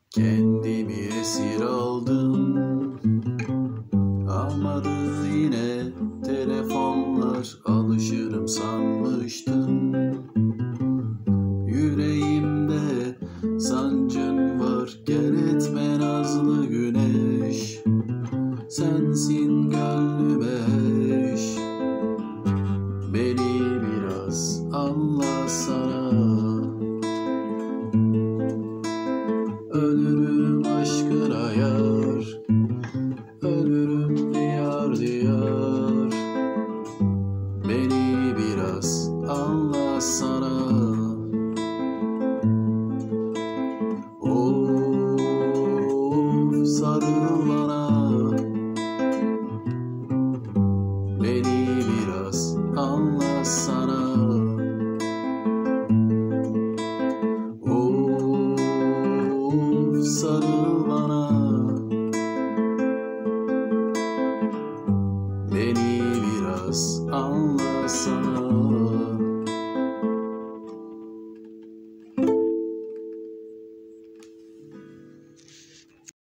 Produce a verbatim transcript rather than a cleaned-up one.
Kendimi esir aldım. Almadı yine telefonlar, alışırım sanmıştım. Yüreğimde sancın var, gel etme nazlı güneş. Sensin gönlüme eş. Beni biraz anlasana. Ölürüm aşkına yar, ölürüm diyar diyar. Beni biraz anlasana. Of, sarıl bana. Beni biraz anlasana. Of, sarıl bana. Beni biraz anlasana.